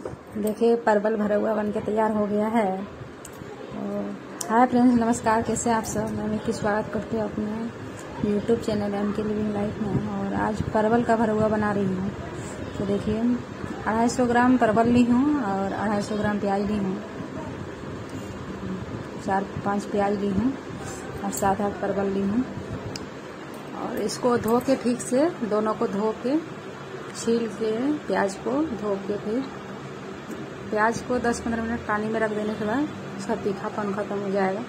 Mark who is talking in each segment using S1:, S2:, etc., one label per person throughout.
S1: देखिए परवल भरा हुआ बनके तैयार हो गया है। हाय फ्रेंड्स, नमस्कार। कैसे आप सब? मैं मिक्की स्वागत करती हूँ अपने YouTube channel M K living life में। और आज परवल का भरा हुआ बना रही हूँ। तो देखिए 250 ग्राम परवल ली हूँ और 250 ग्राम प्याज ली हूँ, 4-5 प्याज ली हूँ और 7-8 परवल ली हूँ। और इसको धो के ठीक से, दोनों को धो के छील के, प्याज को धो के, फिर प्याज को 10-15 मिनट पानी में रख देने के बाद उसका तीखापन खत्म हो जाएगा।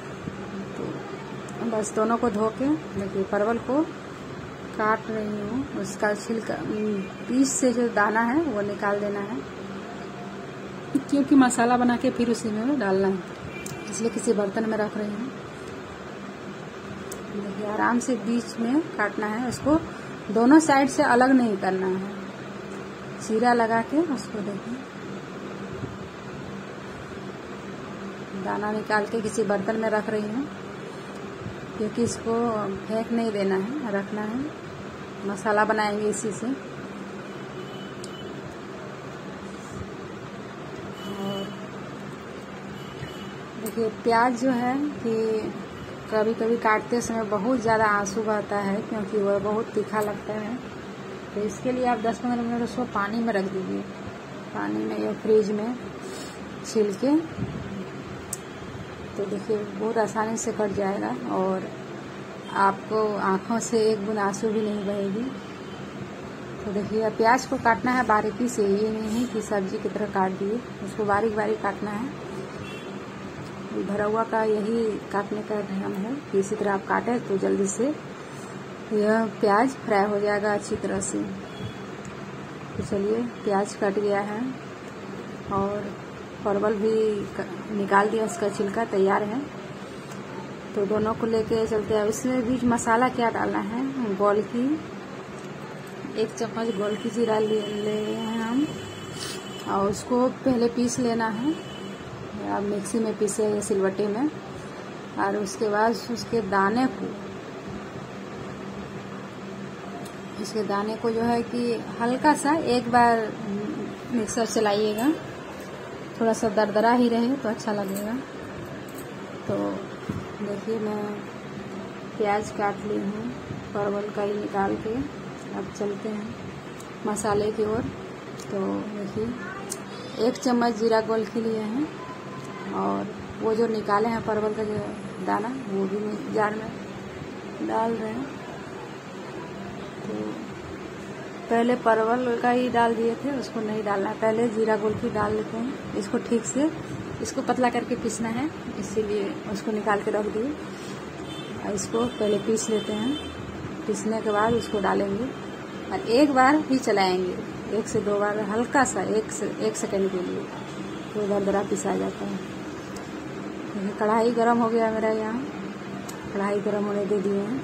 S1: तो बस दोनों को धो के देखिए परवल को काट रही हूँ। उसका छिलका, पीस से जो दाना है वो निकाल देना है, क्योंकि मसाला बना के फिर उसी में डालना है, इसलिए किसी बर्तन में रख रही हूँ। देखिए आराम से बीच में काटना है, उसको दोनों साइड से अलग नहीं करना है, चीरा लगा के उसको देखिए दाना निकाल के किसी बर्तन में रख रही हूँ, क्योंकि इसको फेंक नहीं देना है, रखना है। मसाला बनाएंगे इसी से। और देखिए प्याज जो है कि कभी कभी काटते समय बहुत ज़्यादा आंसू बहता है, क्योंकि वह बहुत तीखा लगता है। तो इसके लिए आप 10-15 मिनट उसको पानी में रख दीजिए, पानी में या फ्रिज में छील के। तो देखिए बहुत आसानी से कट जाएगा और आपको आँखों से एक बूंद आंसू भी नहीं बहेगी। तो देखिए प्याज को काटना है बारीकी से, ये नहीं कि सब्जी की तरह काट दिए, उसको बारीक बारीक काटना है। भरा हुआ का यही काटने का ढंग है कि इसी तरह आप काटें तो जल्दी से यह प्याज फ्राई हो जाएगा अच्छी तरह से। तो चलिए प्याज कट गया है और परवल भी निकाल दिया, उसका छिलका तैयार है। तो दोनों को लेके चलते हैं। इसमें बीच मसाला क्या डालना है, गोल की 1 चम्मच गोल की जीरा ले हैं हम, और उसको पहले पीस लेना है। आप मिक्सी में पीसे या सिलवट्टे में। और उसके बाद उसके दाने को जो है कि हल्का सा एक बार मिक्सर चलाइएगा, थोड़ा सा दरदरा ही रहे तो अच्छा लगेगा। तो देखिए मैं प्याज काट ली हूँ, परवल का ही निकाल के। अब चलते हैं मसाले की ओर। तो देखिए 1 चम्मच जीरा गोल के लिए हैं, और वो जो निकाले हैं परवल का जो दाना वो भी जार में डाल रहे हैं। तो पहले परवल का ही डाल दिए थे, उसको नहीं डालना है, पहले जीरा गोल की डाल लेते हैं। इसको ठीक से, इसको पतला करके पीसना है, इसीलिए उसको निकाल के रख दिए। और इसको पहले पीस लेते हैं, पीसने के बाद उसको डालेंगे और एक बार ही चलाएंगे, 1 से 2 बार, हल्का सा 1 सेकंड के लिए, तो दरदरा पिसा जाता है। कढ़ाई गरम हो गया मेरा, यहाँ कढ़ाई गरम होने दे दिए हैं।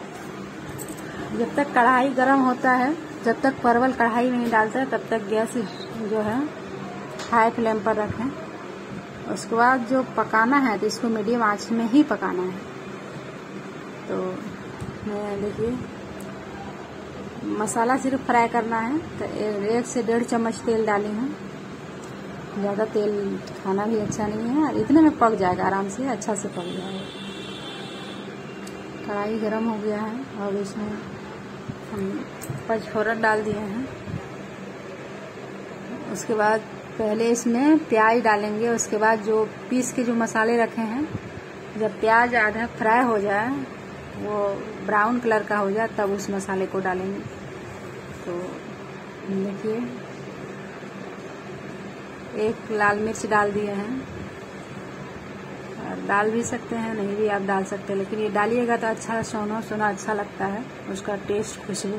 S1: जब तक कढ़ाई गरम होता है, जब तक परवल कढ़ाई में नहीं डालता है, तब तक गैस जो है हाई फ्लेम पर रखें। उसके बाद जो पकाना है तो इसको मीडियम आंच में ही पकाना है। तो मैं देखिए मसाला सिर्फ फ्राई करना है। तो 1 से 1.5 चम्मच तेल डाली हूँ। ज़्यादा तेल खाना भी अच्छा नहीं है, और इतने में पक जाएगा, आराम से अच्छा से पक जाएगा। कढ़ाई गरम हो गया है और इसमें हम पचफोरन डाल दिए हैं। उसके बाद पहले इसमें प्याज डालेंगे, उसके बाद जो पीस के जो मसाले रखे हैं, जब प्याज आधा फ्राई हो जाए, वो ब्राउन कलर का हो जाए, तब उस मसाले को डालेंगे। तो देखिए 1 लाल मिर्च डाल दिए हैं, और डाल भी सकते हैं, नहीं भी आप डाल सकते हैं, लेकिन ये डालिएगा तो अच्छा सोना सोना अच्छा लगता है, उसका टेस्ट, खुशबू।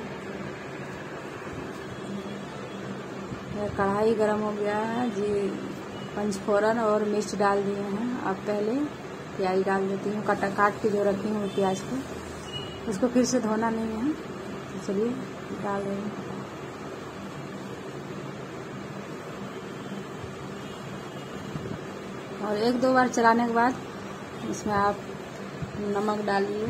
S1: कढ़ाई गरम हो गया है जी, पंचफोरन और मिर्च डाल दिए हैं। अब पहले प्याज डाल देती हूँ, काट के जो रखी हूँ प्याज को, उसको फिर से धोना नहीं है। तो चलिए डाल रही हूँ। और 1-2 बार चलाने के बाद इसमें आप नमक डालिए,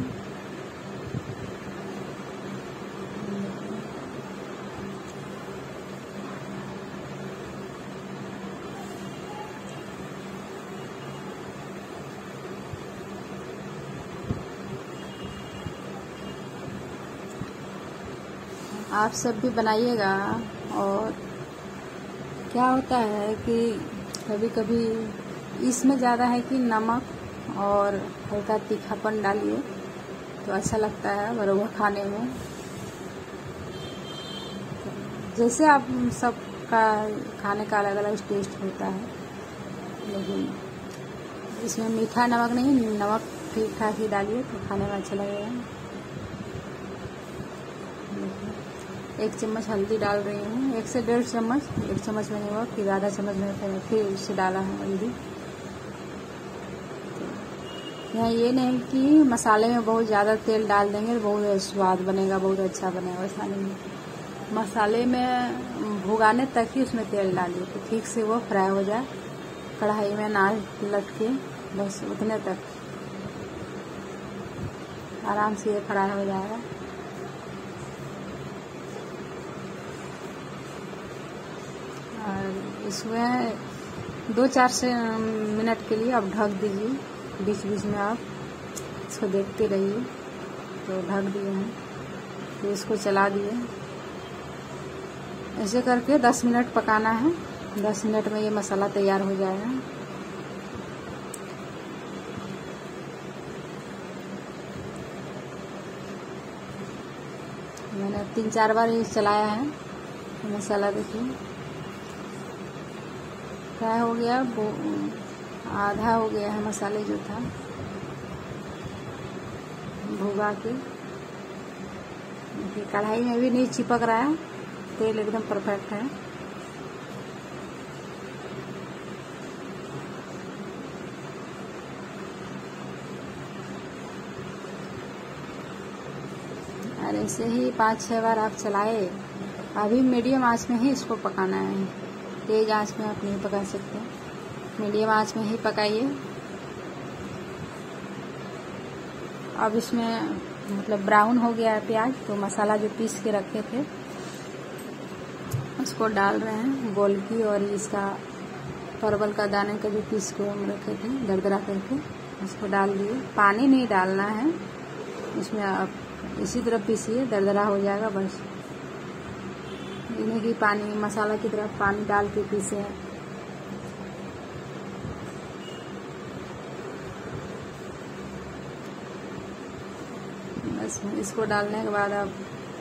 S1: आप सब भी बनाइएगा। और क्या होता है कि कभी कभी इसमें ज़्यादा है कि नमक और हल्का तीखापन डालिए तो अच्छा लगता है बरोबर खाने में। जैसे आप सबका खाने का अलग अलग टेस्ट होता है, लेकिन इसमें मीठा नमक नहीं, नमक ठीक ठाक ही डालिए तो खाने में अच्छा लगेगा। 1 चम्मच हल्दी डाल रही हूँ, 1 से 1.5 चम्मच। 1 चम्मच में नहीं हुआ, फिर आधा चम्मच में फिर उससे डाला है हल्दी। तो यहाँ ये नहीं कि मसाले में बहुत ज़्यादा तेल डाल देंगे तो बहुत स्वाद बनेगा, बहुत अच्छा बनेगा। ऐसा नहीं है, मसाले में भुगाने तक ही उसमें तेल डालिए तो ठीक से वो फ्राई हो जाए, कढ़ाई में ना लटके, बस उतने तक आराम से ये फ्राई हो जाएगा। और इसमें 2-4 मिनट के लिए आप ढक दीजिए। बीच बीच में आप इसको देखते रहिए। तो ढक दिए हैं, तो इसको चला दिए। ऐसे करके 10 मिनट पकाना है। 10 मिनट में ये मसाला तैयार हो जाएगा। मैंने 3-4 बार ये चलाया है। मसाला देखिए फ्राई हो गया, आधा हो गया है मसाले जो था भुगा के। कढ़ाई में भी नहीं चिपक रहा है, तेल एकदम परफेक्ट है। और ऐसे ही 5-6 बार आप चलाए। अभी मीडियम आंच में ही इसको पकाना है, तेज आंच में आप नहीं पका सकते, मीडियम आंच में ही पकाइए। अब इसमें मतलब ब्राउन हो गया है प्याज, तो मसाला जो पीस के रखे थे उसको डाल रहे हैं, गोलकी और इसका परवल का दाने का जो पीस को हम रखे थे दरदरा करके उसको डाल दिए। पानी नहीं डालना है इसमें, आप इसी तरह पीसिए, दरदरा हो जाएगा बस। इन्हें की पानी मसाला की तरफ पानी डाल के पीसे। बस इसको डालने के बाद आप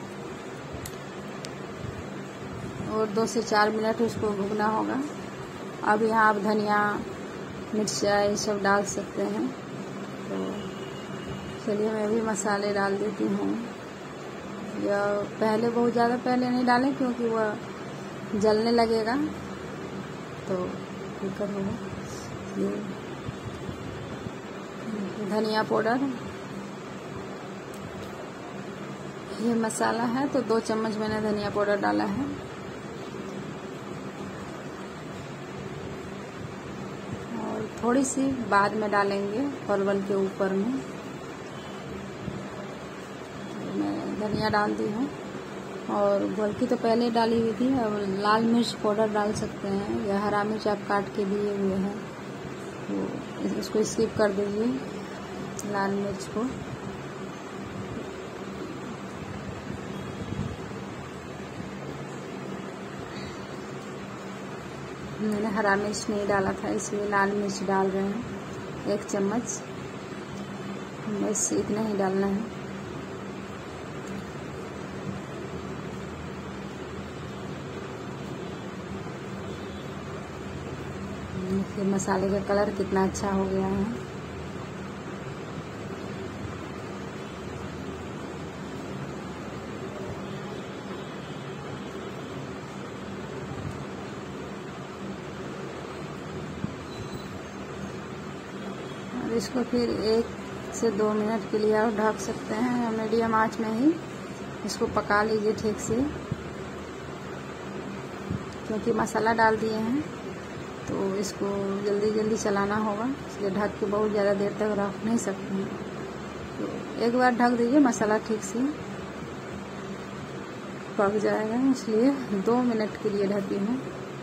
S1: और 2 से 4 मिनट उसको भूनना होगा। अब यहाँ आप धनिया मिर्चा ये सब डाल सकते हैं। तो चलिए मैं भी मसाले डाल देती हूँ। या पहले बहुत ज़्यादा पहले नहीं डालें क्योंकि वह जलने लगेगा तो दिक्कत होगा। ये धनिया पाउडर, ये मसाला है तो 2 चम्मच मैंने धनिया पाउडर डाला है। और थोड़ी सी बाद में डालेंगे परवल के ऊपर में। मैं धनिया डाल दी हूँ और गोलकी तो पहले डाली हुई थी। अब लाल मिर्च पाउडर डाल सकते हैं या हरा मिर्च आप काट के दिए हुए हैं तो इसको स्किप कर दीजिए, लाल मिर्च को। मैंने हरा मिर्च नहीं डाला था इसलिए लाल मिर्च डाल रहे हैं 1 चम्मच, बस इतना ही डालना है। फिर मसाले का कलर कितना अच्छा हो गया है। और इसको फिर 1 से 2 मिनट के लिए आप ढक सकते हैं। मीडियम आंच में ही इसको पका लीजिए ठीक से, क्योंकि मसाला डाल दिए हैं तो इसको जल्दी जल्दी चलाना होगा, इसलिए ढक के बहुत ज़्यादा देर तक रख नहीं सकते हैं। तो एक बार ढक दीजिए, मसाला ठीक से पक जाएगा। इसलिए 2 मिनट के लिए ढकी हूँ,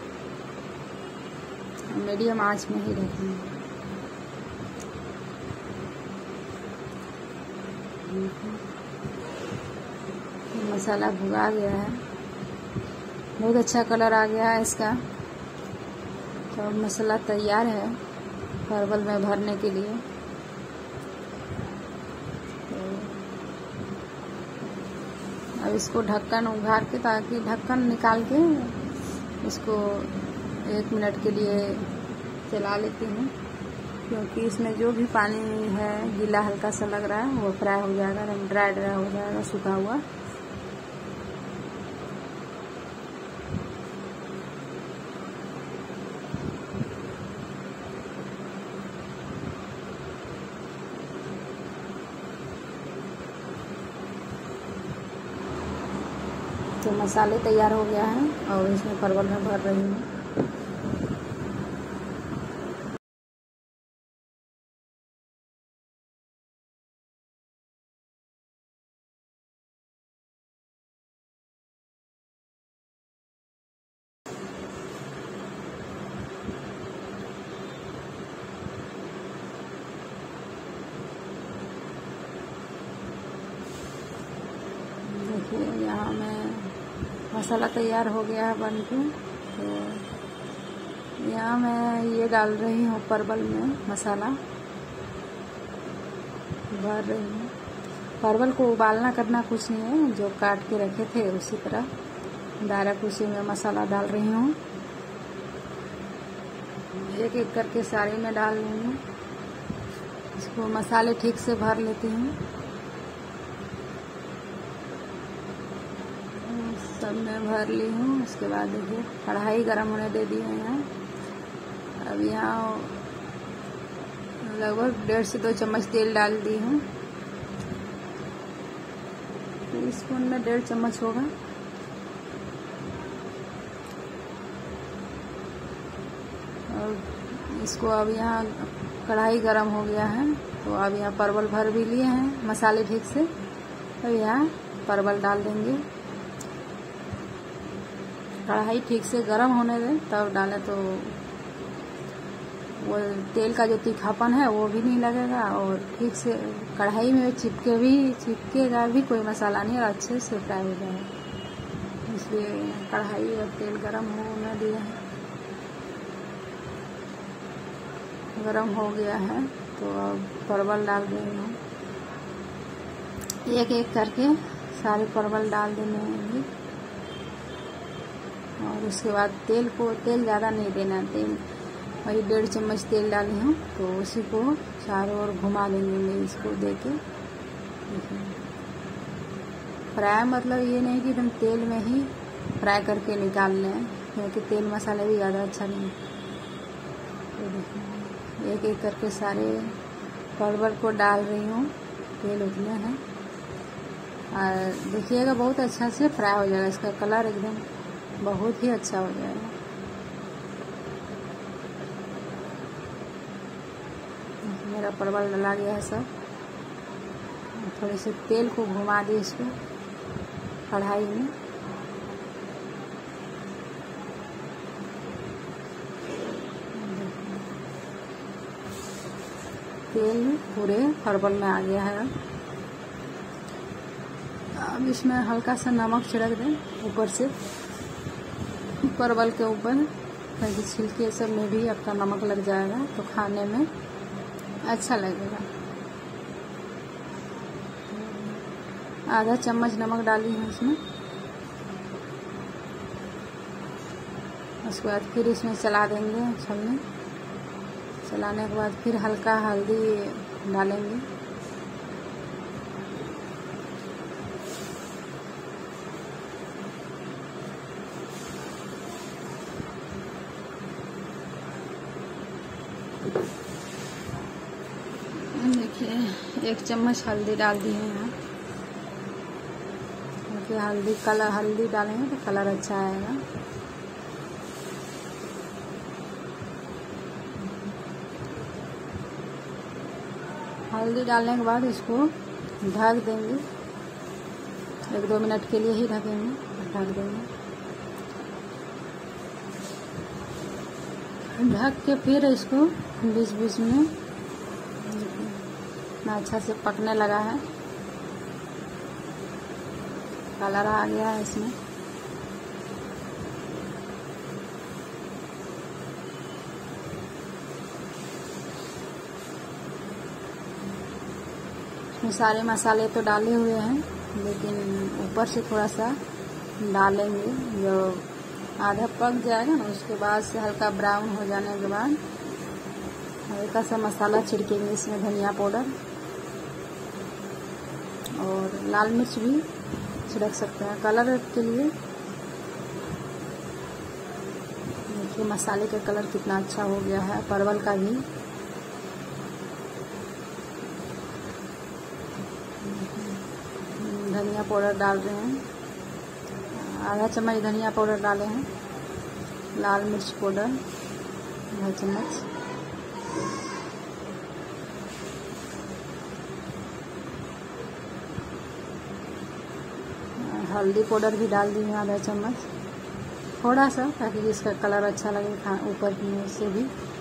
S1: मीडियम आंच में ही ढकी हूँ। मसाला भुना गया है, बहुत अच्छा कलर आ गया है इसका। तो अब मसाला तैयार है परवल में भरने के लिए। तो अब इसको ढक्कन उघाड़ के, ताकि ढक्कन निकाल के इसको 1 मिनट के लिए चला लेती हूँ, क्योंकि इसमें जो भी पानी है गीला हल्का सा लग रहा है वो फ्राई हो जाएगा, ड्राई हो जाएगा, सूखा हुआ। तो मसाले तैयार हो गया है और इसमें परवल में भर रही हूँ। देखिए यहाँ मैं मसाला तैयार हो गया है बन के। तो यहाँ मैं ये डाल रही हूँ परवल में मसाला भर रही हूँ। परवल को उबालना करना कुछ नहीं है, जो काट के रखे थे उसी तरह डायरेक्ट उसी में मसाला डाल रही हूँ। एक एक करके सारे में डाल लूँगी। इसको मसाले ठीक से भर लेती हूँ, सब में भर ली हूँ। उसके बाद देखिए कढ़ाई गरम होने दे दी है यहाँ। अब यहाँ लगभग 1.5 से 2 चम्मच तेल डाल दी हूँ। तो स्पून में 1.5 चम्मच होगा। और इसको अब यहाँ कढ़ाई गरम हो गया है, तो अब यहाँ परवल भर भी लिए हैं मसाले ठीक से। अब यहाँ परवल डाल देंगे। कढ़ाई ठीक से गरम होने दें तब डालें, तो वो तेल का जो तीखापन है वो भी नहीं लगेगा और ठीक से कढ़ाई में चिपकेगा भी कोई मसाला नहीं और अच्छे से फ्राई हो जाएगा। इसलिए कढ़ाई और तेल गरम होने दिया है। गरम हो गया है तो अब परवल डाल देंगे हम। एक एक करके सारे परवल डाल देने होंगे। और उसके बाद तेल ज़्यादा नहीं देना। तेल वही 1.5 चम्मच तेल डाली हूँ, तो उसी को चारों ओर घुमा देंगे मैं इसको देके। फ्राई मतलब ये नहीं कि एकदम तेल में ही फ्राई करके निकाल लें, क्योंकि तेल मसाले भी ज़्यादा अच्छा नहीं। तो देखिए एक एक करके सारे परवल को डाल रही हूँ। तेल उतने हैं और देखिएगा बहुत अच्छा से फ्राई हो जाएगा। इसका कलर एकदम बहुत ही अच्छा हो जाएगा। मेरा परवल डला गया है सब। थोड़े से तेल को घुमा दी इसको कढ़ाई में। तेल पूरे परवल में आ गया है। अब इसमें हल्का सा नमक छिड़क दें ऊपर से, परवल के ऊपर, ताकि छिलके सब में भी आपका नमक लग जाएगा तो खाने में अच्छा लगेगा। आधा चम्मच नमक डाली हूँ इसमें। उसके बाद फिर इसमें चला देंगे छलनी। चलाने के बाद फिर हल्का हल्दी डालेंगे। देखिए 1 चम्मच हल्दी डाल दी है यहाँ, क्योंकि हल्दी डालेंगे तो कलर अच्छा आएगा। हल्दी डालने के बाद इसको ढक देंगे। 1-2 मिनट के लिए ही ढक देंगे। ढक के फिर इसको बीच में इतना अच्छा से पकने लगा है। कलर आ गया है इसमें। इसमें सारे मसाले तो डाले हुए हैं, लेकिन ऊपर से थोड़ा सा डालेंगे। जो आधा पक जाएगा ना, उसके बाद से हल्का ब्राउन हो जाने के बाद हल्का सा मसाला छिड़केंगे इसमें, धनिया पाउडर और लाल मिर्च भी छिड़क सकते हैं कलर के लिए। देखिए मसाले का कलर कितना अच्छा हो गया है, परवल का भी। धनिया पाउडर डाल रहे हैं, आधा चम्मच धनिया पाउडर डाले हैं। लाल मिर्च पाउडर आधा चम्मच, हल्दी पाउडर भी डाल दी है आधा चम्मच, थोड़ा सा, ताकि इसका कलर अच्छा लगे ऊपर में से भी।